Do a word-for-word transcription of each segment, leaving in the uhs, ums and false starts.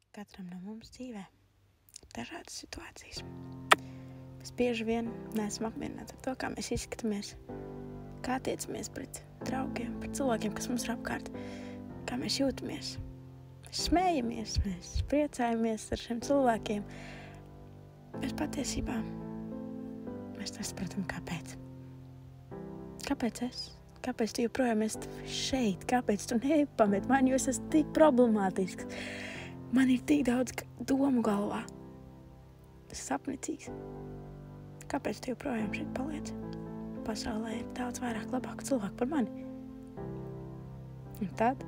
Katram no mums dzīvē ir dažādas situācijas. Mēs bieži vien neesam apmierināti ar to, kā mēs izskatāmies, kā attiecamies pret draugiem, pret cilvēkiem, kas mums ir apkārt, kā mēs jūtamies. Mēs smējamies, mēs priecājamies ar šiem cilvēkiem, bet patiesībā mēs nesaprotam, kāpēc. Kāpēc es? Kāpēc tu joprojām esi šeit? Kāpēc tu nepamet mani, jo es esmu tik problemātisks? Man ir tik daudz domu galvā. Es esmu sapnicīgs. Kāpēc tu joprojām šeit paliec? Pasaulē ir daudz vairāk labāku cilvēku par mani. Un tad,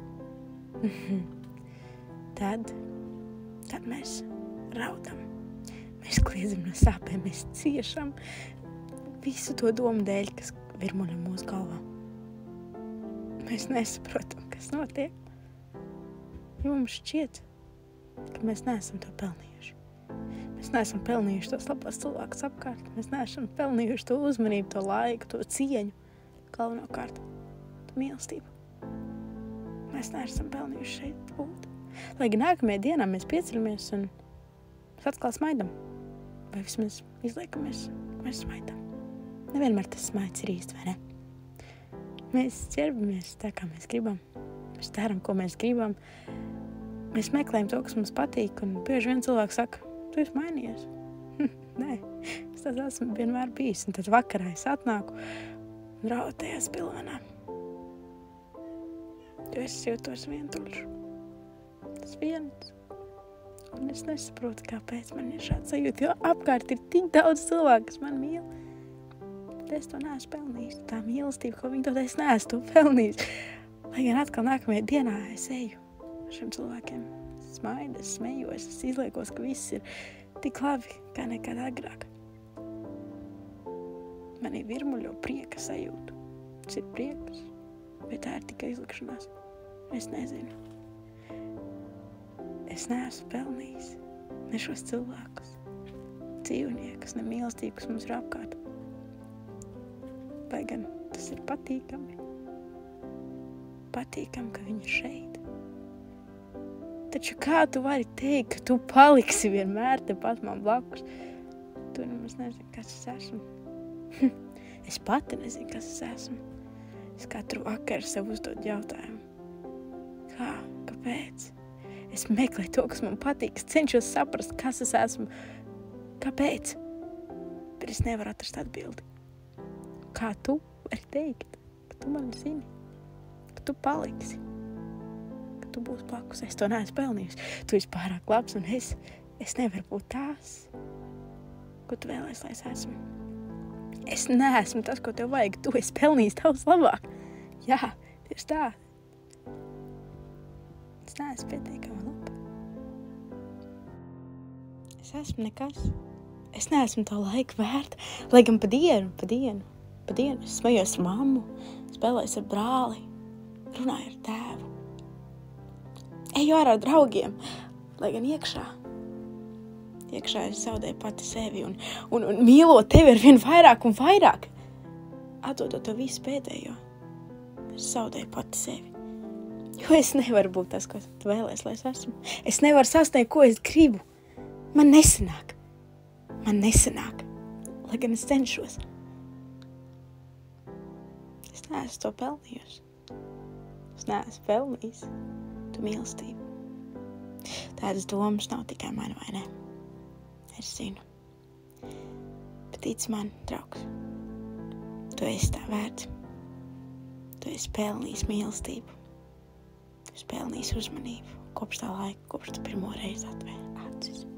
tad, tad mēs raudam. Mēs kliedzam no sāpēm, mēs ciešam visu to domu dēļ, kas virmuļo mūsu galvā. Mēs nesaprotam, kas notiek, jo mums šķiet, ka mēs neesam to pelnījuši. Mēs neesam pelnījuši tos labos cilvēkus apkārt, mēs neesam pelnījuši to uzmanību, to laiku, to cieņu, galvenokārt, to mīlestību. Mēs neesam pelnījuši šeit būt. Lai gan nākamajā dienā mēs pieceļamies un mēs atkal smaidam, vai vismaz izliekamies, ka mēs smaidam. Nevienmēr tas smaids ir īsti, vai ne? Mēs ķerbamies tā, kā mēs gribam. Mēs darām, ko mēs gribam. Mēs meklējam to, kas mums patīk, un bieži vien cilvēks saka, tu esi mainījies. Nē, es tāds esmu vienmēr bijis. Un tad vakarā es atnāku un raudu tajā spilvenā. Jo es jūtos vientuļš. Tas viens. Un es nesaprotu, kāpēc man ir šāds sajūta, jo apkārt ir tik daudz cilvēku, kas man mīl. Es to neesmu pelnījis. Tā mīlestība, ko viņi dod, es neesmu to pelnījis. Lai gan atkal nākamajā dienā es eju ar šiem cilvēkiem. Es smaidu, es smējos, es izliekos, ka viss ir tik labi, kā nekad agrāk. Manī virmuļo prieka sajūtu. Tas ir prieks, bet tā ir tikai izlikšanās. Es nezinu. Es neesmu pelnījis ne šos cilvēkus, dzīvniekus, ne mīlestību, kas mums ir apkārt. Lai gan tas ir patīkami. Patīkami, ka viņi ir šeit. Taču kā tu vari teikt, ka tu paliksi vienmēr tepat man blakus? Tu nemaz nezini, kas es esmu. Es pati nezinu, kas es esmu. Es katru vakaru sev uzdod jautājumu. Kā? Kāpēc? Es meklēju to, kas man patīk. Es cenšos saprast, kas es esmu. Kāpēc? Bet es nevaru atrast atbildi. Kā tu vari teikt, ka tu mani zini, ka tu paliksi, ka tu būsi blakus. Es to neesmu pelnījusi. Tu esi pārāk labs un es, es nevaru būt tās, ko tu vēlēsi, lai es esmu. Es neesmu tas, ko tev vajag. Tu esi pelnījis Tavs labāk. Jā, tieši tā. Es neesmu pietiekama laba. Es esmu nekas. Es neesmu to laiku vērta, lai gan pa dienu, pa dienu. Pa dienu es smējos ar mammu, spēlējos ar brāli, runāju ar tēvu. Eju ārā ar draugiem, lai gan iekšā. Iekšā es zaudēju pati sevi un, un, un mīlot tevi ar vien vairāk un vairāk. Atdodot to visu pēdējo, es zaudēju pati sevi. Jo es nevaru būt tas, ko tu vēlēsi, lai es esmu. Es nevaru sasniegt, ko es gribu. Man nesanāk. Man nesanāk, lai gan es cenšos. Es neesmu to pelnījusi. Es neesmu pelnījis tu mīlestību. Tādas domas nav tikai man, vai ne? Es zinu. Bet tic man, draugs, tu esi tā vērts. Tu esi pelnījis mīlestību. Tu esi pelnījis uzmanību kopš tā laika, kopš tu pirmo reizi atvēri acis.